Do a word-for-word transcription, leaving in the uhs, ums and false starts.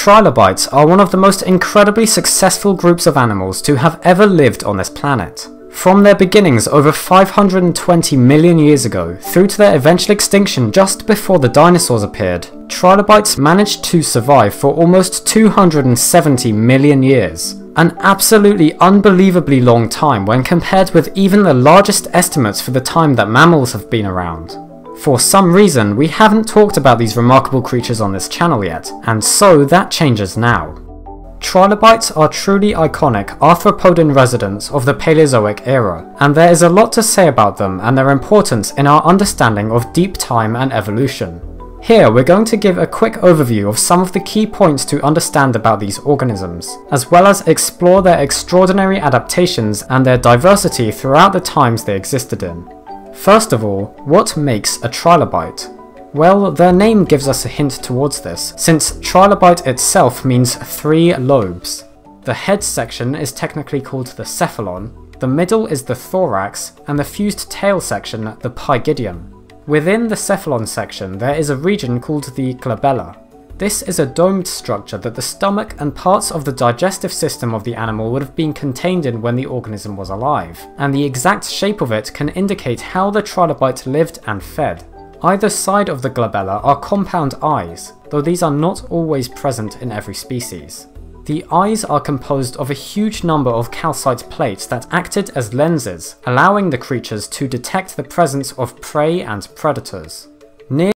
Trilobites are one of the most incredibly successful groups of animals to have ever lived on this planet. From their beginnings over five hundred twenty million years ago, through to their eventual extinction just before the dinosaurs appeared, trilobites managed to survive for almost two hundred seventy million years. An absolutely unbelievably long time when compared with even the largest estimates for the time that mammals have been around. For some reason, we haven't talked about these remarkable creatures on this channel yet, and so that changes now. Trilobites are truly iconic arthropodan residents of the Paleozoic era, and there is a lot to say about them and their importance in our understanding of deep time and evolution. Here we're going to give a quick overview of some of the key points to understand about these organisms, as well as explore their extraordinary adaptations and their diversity throughout the times they existed in. First of all, what makes a trilobite? Well, their name gives us a hint towards this, since trilobite itself means three lobes. The head section is technically called the cephalon, the middle is the thorax, and the fused tail section the pygidium. Within the cephalon section there is a region called the glabella. This is a domed structure that the stomach and parts of the digestive system of the animal would have been contained in when the organism was alive, and the exact shape of it can indicate how the trilobite lived and fed. Either side of the glabella are compound eyes, though these are not always present in every species. The eyes are composed of a huge number of calcite plates that acted as lenses, allowing the creatures to detect the presence of prey and predators. Near